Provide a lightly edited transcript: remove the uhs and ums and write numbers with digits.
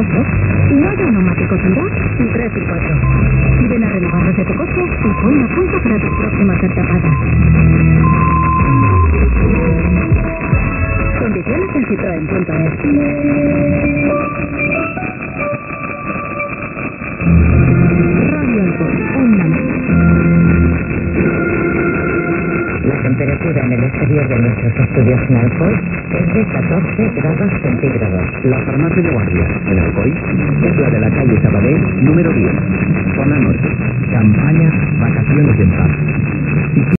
coche y no haya neumáticos en 2 y 3 y 4. Ven a renovar desde tu coche y pon una punta para tus próximas etapadas. Condiciones en Citroën.es. Radio Alcohol, onda más. La temperatura en el exterior de nuestros estudios en Alcoy es de 14 grados centígrados. La farmacia de guardia en Alcoy es la de la calle Sabadell, número 10, zona norte. Campaña Vacaciones en Paz.